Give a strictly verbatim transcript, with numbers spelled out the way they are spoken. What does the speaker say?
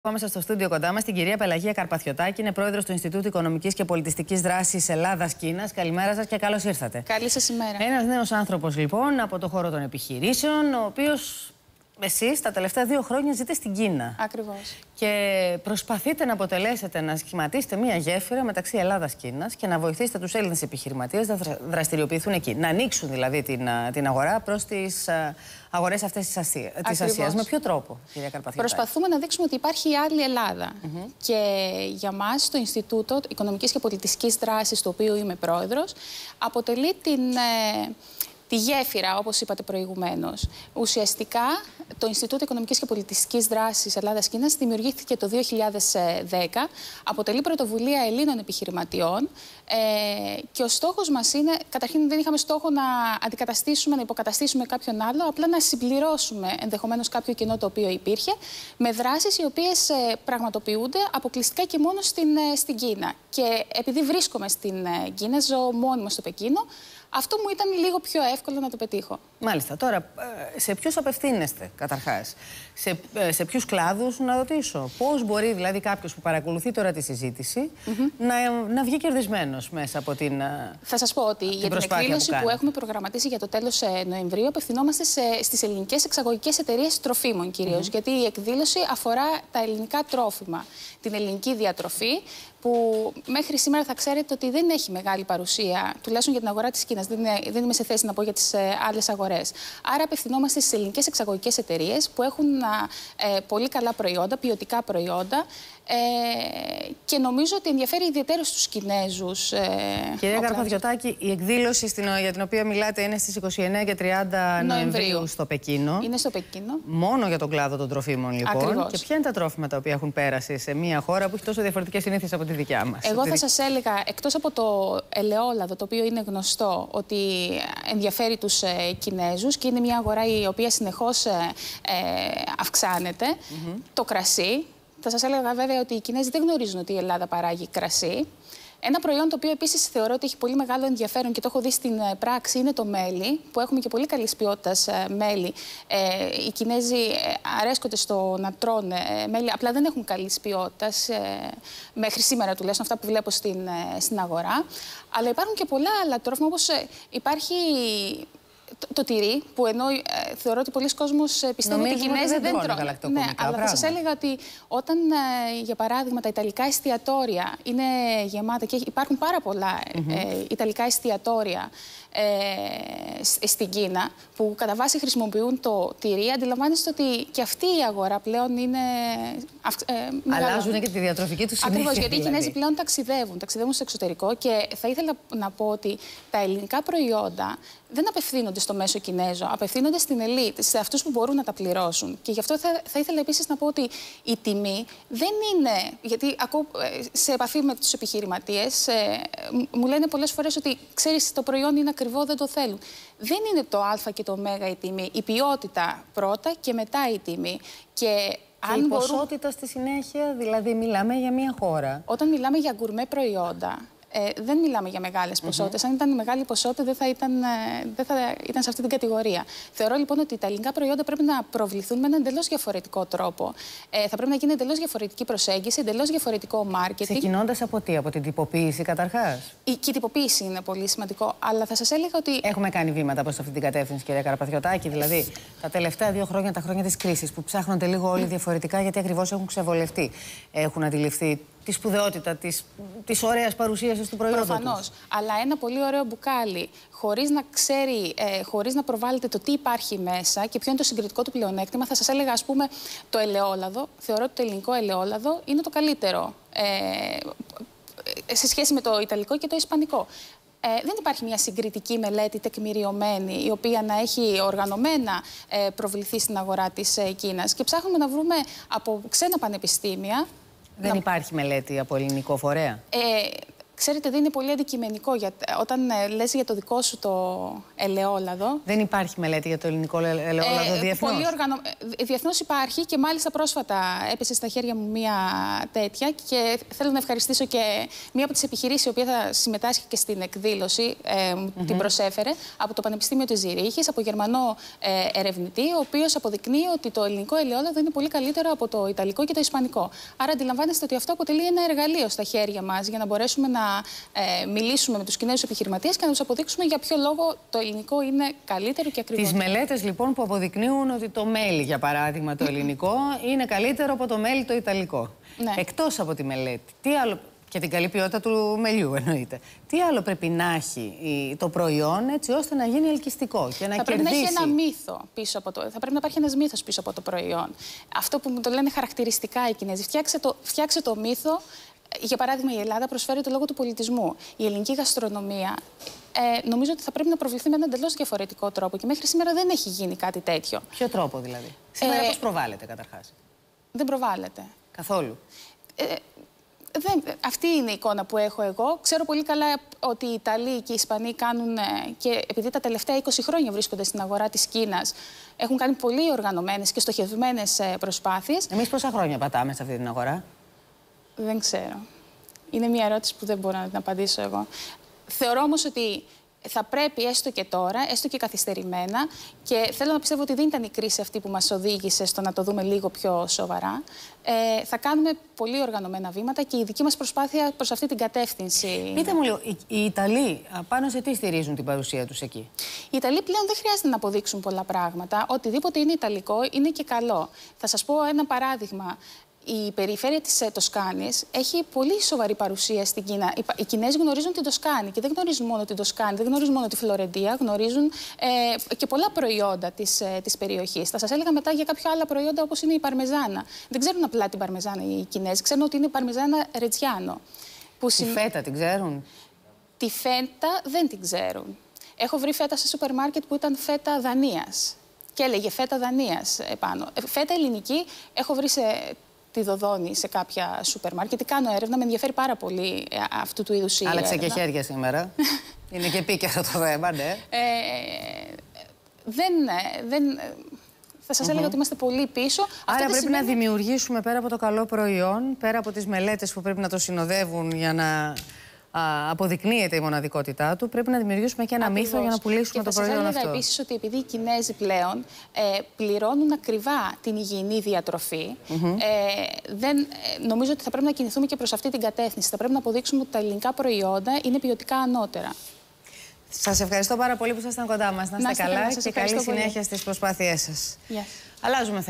Πάμε στο στούντιο κοντά μας την κυρία Πελαγία Καρπαθιωτάκη, είναι πρόεδρος του Ινστιτούτου Οικονομικής και Πολιτιστικής Δράσης Ελλάδας-Κίνας. Καλημέρα σας και καλώς ήρθατε. Καλή σας ημέρα. Ένας νέος άνθρωπος λοιπόν από το χώρο των επιχειρήσεων, ο οποίος εσείς τα τελευταία δύο χρόνια ζείτε στην Κίνα. Ακριβώς. Και προσπαθείτε να αποτελέσετε, να σχηματίσετε μία γέφυρα μεταξύ Ελλάδας-Κίνας και να βοηθήσετε τους Έλληνες επιχειρηματίες να δραστηριοποιηθούν εκεί. Να ανοίξουν δηλαδή την, την αγορά προς τις αγορές αυτές της, Ασία, της Ασίας. Με ποιο τρόπο, κυρία Καρπαθιωτάκη? Προσπαθούμε να δείξουμε ότι υπάρχει η άλλη Ελλάδα. Mm-hmm. Και για μας το Ινστιτούτο Οικονομικής και Πολιτιστικής Δράσης, το οποίο είμαι πρόεδρος, αποτελεί την... Ε, τη γέφυρα, όπως είπατε προηγουμένως. Ουσιαστικά, το Ινστιτούτο Οικονομικής και Πολιτιστικής Δράσης Ελλάδας-Κίνας δημιουργήθηκε το δύο χιλιάδες δέκα, αποτελεί πρωτοβουλία Ελλήνων επιχειρηματιών ε, και ο στόχος μας είναι, καταρχήν δεν είχαμε στόχο να αντικαταστήσουμε, να υποκαταστήσουμε κάποιον άλλο, απλά να συμπληρώσουμε ενδεχομένως κάποιο κενό το οποίο υπήρχε, με δράσεις οι οποίες ε, πραγματοποιούνται αποκλειστικά και μόνο στην, ε, στην Κίνα. Και επειδή βρίσκομαι στην ε, Κίνα, ζω μόνιμα στο Πεκίνο, αυτό μου ήταν λίγο πιο εύκολο να το πετύχω. Μάλιστα. Τώρα, σε ποιους απευθύνεστε καταρχάς, σε, σε ποιους κλάδους, να ρωτήσω. Πώς μπορεί δηλαδή κάποιος που παρακολουθεί τώρα τη συζήτηση mm-hmm. να, να βγει κερδισμένος μέσα από την Θα σας πω ότι την για την εκδήλωση που, που έχουμε προγραμματίσει για το τέλος Νοεμβρίου απευθυνόμαστε σε, στις ελληνικές εξαγωγικές εταιρείες τροφίμων κυρίως. Mm-hmm. Γιατί η εκδήλωση αφορά τα ελληνικά τρόφιμα, την ελληνική διατροφή, που μέχρι σήμερα θα ξέρετε ότι δεν έχει μεγάλη παρουσία, τουλάχιστον για την αγορά της Κίνας. Δεν, είναι, δεν είμαι σε θέση να πω για τις ε, άλλες αγορές. Άρα απευθυνόμαστε στις ελληνικές εξαγωγικές εταιρείες που έχουν ε, πολύ καλά προϊόντα, ποιοτικά προϊόντα ε, και νομίζω ότι ενδιαφέρει ιδιαίτερα στους Κινέζους. Ε, Κυρία Καρπαθιωτάκη, η εκδήλωση στην, για την οποία μιλάτε είναι στις είκοσι εννέα και τριάντα Νοεμβρίου στο Πεκίνο. Είναι στο Πεκίνο. Μόνο για τον κλάδο των τροφίμων λοιπόν. Ακριβώς. Και ποια είναι τα τρόφιμα τα οποία έχουν πέρασει σε μια χώρα που έχει τόσο διαφορετικές συνήθειες από τη δικιά μας? Εγώ θα σας έλεγα, εκτός από το ελαιόλαδο, το οποίο είναι γνωστό ότι ενδιαφέρει τους ε, Κινέζους και είναι μια αγορά η οποία συνεχώς ε, ε, αυξάνεται, mm-hmm. το κρασί. Θα σας έλεγα βέβαια ότι οι Κινέζοι δεν γνωρίζουν ότι η Ελλάδα παράγει κρασί. Ένα προϊόν το οποίο επίσης θεωρώ ότι έχει πολύ μεγάλο ενδιαφέρον και το έχω δει στην πράξη είναι το μέλι, που έχουμε και πολύ καλής ποιότητας μέλι. Ε, οι Κινέζοι αρέσκονται στο να τρώνε μέλι, απλά δεν έχουν καλής ποιότητας, ε, μέχρι σήμερα τουλάχιστον αυτά που βλέπω στην, στην αγορά. Αλλά υπάρχουν και πολλά άλλα τρόφιμα, όπως υπάρχει το, το τυρί, που ενώ ε, θεωρώ ότι πολλοί κόσμος πιστεύουν ότι οι Κινέζοι δεν τρώνε. Ναι, αλλά θα σας έλεγα ότι όταν, ε, για παράδειγμα, τα ιταλικά εστιατόρια είναι γεμάτα και υπάρχουν πάρα πολλά mm-hmm. ε, ιταλικά εστιατόρια ε, στην Κίνα, που κατά βάση χρησιμοποιούν το τυρί, αντιλαμβάνεστε ότι και αυτή η αγορά πλέον είναι ε, αλλάζουν και τη διατροφική τους συνήθεια. Ακριβώς, γιατί δηλαδή. οι Κινέζοι πλέον ταξιδεύουν, ταξιδεύουν στο εξωτερικό και θα ήθελα να πω ότι τα ελληνικά προϊόντα δεν απευθύνονται στο μέσο Κινέζο, απευθύνονται στην ελίτ, σε αυτούς που μπορούν να τα πληρώσουν. Και γι' αυτό θα, θα ήθελα επίσης να πω ότι η τιμή δεν είναι. Γιατί ακούω σε επαφή με τους επιχειρηματίες, ε, μου λένε πολλές φορές ότι ξέρεις, το προϊόν είναι ακριβό, δεν το θέλουν. Δεν είναι το Α και το Ω η τιμή. Η ποιότητα πρώτα και μετά η τιμή. Και Και αν η ποσότητα μπορούν... στη συνέχεια, δηλαδή μιλάμε για μια χώρα. Όταν μιλάμε για γκουρμέ προϊόντα, ε, δεν μιλάμε για μεγάλες ποσότητες. Mm-hmm. Αν ήταν μεγάλη ποσότητα, δεν θα ήταν, ε, δεν θα ήταν σε αυτή την κατηγορία. Θεωρώ λοιπόν ότι τα ελληνικά προϊόντα πρέπει να προβληθούν με έναν εντελώς διαφορετικό τρόπο. Ε, θα πρέπει να γίνει εντελώς διαφορετική προσέγγιση, εντελώς διαφορετικό μάρκετινγκ. Ξεκινώντας από τι, από την τυποποίηση καταρχάς? Η, και η τυποποίηση είναι πολύ σημαντικό. Αλλά θα σας έλεγα ότι. Έχουμε κάνει βήματα προς αυτή την κατεύθυνση, κυρία Καρπαθιωτάκη. Δηλαδή, τα τελευταία δύο χρόνια, τα χρόνια της κρίσης, που ψάχνονται λίγο όλοι διαφορετικά, γιατί ακριβώς έχουν ξεβολευτεί. Έχουν αντιληφθεί τη σπουδαιότητα της, της ωραίας παρουσίασης του προϊόντος. Προφανώς. Αλλά ένα πολύ ωραίο μπουκάλι, χωρίς να ξέρει, ε, χωρίς να προβάλλεται το τι υπάρχει μέσα και ποιο είναι το συγκριτικό του πλεονέκτημα, θα σας έλεγα, ας πούμε, το ελαιόλαδο. Θεωρώ ότι το ελληνικό ελαιόλαδο είναι το καλύτερο ε, σε σχέση με το ιταλικό και το ισπανικό. Ε, δεν υπάρχει μια συγκριτική μελέτη τεκμηριωμένη, η οποία να έχει οργανωμένα ε, προβληθεί στην αγορά της ε, Κίνας. Και ψάχνουμε να βρούμε από ξένα πανεπιστήμια. Δεν να... υπάρχει μελέτη από ελληνικό φορέα. Ε, Ξέρετε, δεν είναι πολύ αντικειμενικό. Για, όταν ε, λες για το δικό σου το ελαιόλαδο... Δεν υπάρχει μελέτη για το ελληνικό ελαιόλαδο ε, διεθνώς. Πολύ οργανω... Διεθνώς υπάρχει και μάλιστα πρόσφατα έπεσε στα χέρια μου μία τέτοια και θέλω να ευχαριστήσω και μία από τις επιχειρήσεις η οποία θα συμμετάσχει και στην εκδήλωση, ε, mm-hmm. την προσέφερε, από το Πανεπιστήμιο της Ζηρίχης, από Γερμανό ε, ερευνητή, ο οποίος αποδεικνύει ότι το ελληνικό ελαιόλαδο είναι πολύ καλύτερο από το ιταλικό και το ισπανικό. Άρα αντιλαμβάνεστε ότι αυτό αποτελεί ένα εργαλείο στα χέρια μας για να μπορέσουμε να ε, μιλήσουμε με τους Κινέζους επιχειρηματίες και να τους αποδείξουμε για ποιο λόγο το ελληνικό είναι καλύτερο και ακριβότερο. Τις μελέτες λοιπόν που αποδεικνύουν ότι το μέλι, για παράδειγμα, το ελληνικό είναι καλύτερο από το μέλι το ιταλικό. Ναι. Εκτός από τη μελέτη, τι άλλο. Και την καλή ποιότητα του μελιού, εννοείται. Τι άλλο πρέπει να έχει το προϊόν έτσι ώστε να γίνει ελκυστικό και να θα κερδίσει. Πρέπει να έχει ένα μύθο πίσω από το. Θα πρέπει να υπάρχει ένας μύθος πίσω από το προϊόν. Αυτό που μου το λένε χαρακτηριστικά οι Κινέζοι. Φτιάξε το, φτιάξε το μύθο. Για παράδειγμα, η Ελλάδα προσφέρει το λόγο του πολιτισμού. Η ελληνική γαστρονομία ε, νομίζω ότι θα πρέπει να προβληθεί με έναν εντελώς διαφορετικό τρόπο και μέχρι σήμερα δεν έχει γίνει κάτι τέτοιο. Ποιο τρόπο δηλαδή? Σήμερα ε, πώς προβάλλεται καταρχάς? Δεν προβάλλεται. Καθόλου. Ε, Δεν, αυτή είναι η εικόνα που έχω εγώ. Ξέρω πολύ καλά ότι οι Ιταλοί και οι Ισπανοί κάνουν, και επειδή τα τελευταία είκοσι χρόνια βρίσκονται στην αγορά της Κίνας, έχουν κάνει πολύ οργανωμένες και στοχευμένες προσπάθειες. Εμείς πόσα χρόνια πατάμε σε αυτή την αγορά? Δεν ξέρω. Είναι μια ερώτηση που δεν μπορώ να την απαντήσω εγώ. Θεωρώ όμως ότι θα πρέπει έστω και τώρα, έστω και καθυστερημένα, και θέλω να πιστεύω ότι δεν ήταν η κρίση αυτή που μας οδήγησε στο να το δούμε λίγο πιο σοβαρά. Ε, θα κάνουμε πολύ οργανωμένα βήματα και η δική μας προσπάθεια προς αυτή την κατεύθυνση. Πείτε μου λίγο, οι, οι Ιταλοί πάνω σε τι στηρίζουν την παρουσία τους εκεί? Οι Ιταλοί πλέον δεν χρειάζεται να αποδείξουν πολλά πράγματα. Οτιδήποτε είναι ιταλικό είναι και καλό. Θα σας πω ένα παράδειγμα. Η περιφέρεια της Τοσκάνης έχει πολύ σοβαρή παρουσία στην Κίνα. Οι Κινέζοι γνωρίζουν την Τοσκάνη και δεν γνωρίζουν μόνο την Τοσκάνη, δεν γνωρίζουν μόνο τη Φλωρεντία, γνωρίζουν ε, και πολλά προϊόντα της, ε, της περιοχής. Θα σας έλεγα μετά για κάποια άλλα προϊόντα όπως είναι η παρμεζάνα. Δεν ξέρουν απλά την παρμεζάνα οι Κινέζοι, ξέρουν ότι είναι η παρμεζάνα ρετζιάνο. Που τη συμ... φέτα την ξέρουν? Τη φέτα δεν την ξέρουν. Έχω βρει φέτα σε σούπερ μάρκετ που ήταν φέτα Δανίας και έλεγε φέτα Δανίας επάνω. Φέτα ελληνική έχω βρει σε τη Δοδόνη σε κάποια σούπερ μάρκετ. Κάνω έρευνα, με ενδιαφέρει πάρα πολύ αυτού του είδους η έρευνα. Άλλαξε και χέρια σήμερα. Είναι και επίκαιρο το θέμα, ναι. Ε, δεν, δεν, θα σας mm-hmm. έλεγα ότι είμαστε πολύ πίσω. Άρα Αυτό πρέπει σημαίνει... να δημιουργήσουμε πέρα από το καλό προϊόν, πέρα από τις μελέτες που πρέπει να το συνοδεύουν για να α, αποδεικνύεται η μοναδικότητά του, πρέπει να δημιουργήσουμε και ένα Ακριβώς. μύθο για να πουλήσουμε και το προϊόν αυτό. Και θα σας έλεγα επίσης ότι επειδή οι Κινέζοι πλέον ε, πληρώνουν ακριβά την υγιεινή διατροφή, mm-hmm. ε, δεν, ε, νομίζω ότι θα πρέπει να κινηθούμε και προς αυτή την κατεύθυνση. Θα πρέπει να αποδείξουμε ότι τα ελληνικά προϊόντα είναι ποιοτικά ανώτερα. Σας ευχαριστώ πάρα πολύ που ήσασταν κοντά μας. Να είστε, να είστε καλά, καλά και καλή συνέχεια πολύ. στις προσπάθειές σας. Yes. Αλλάζουμε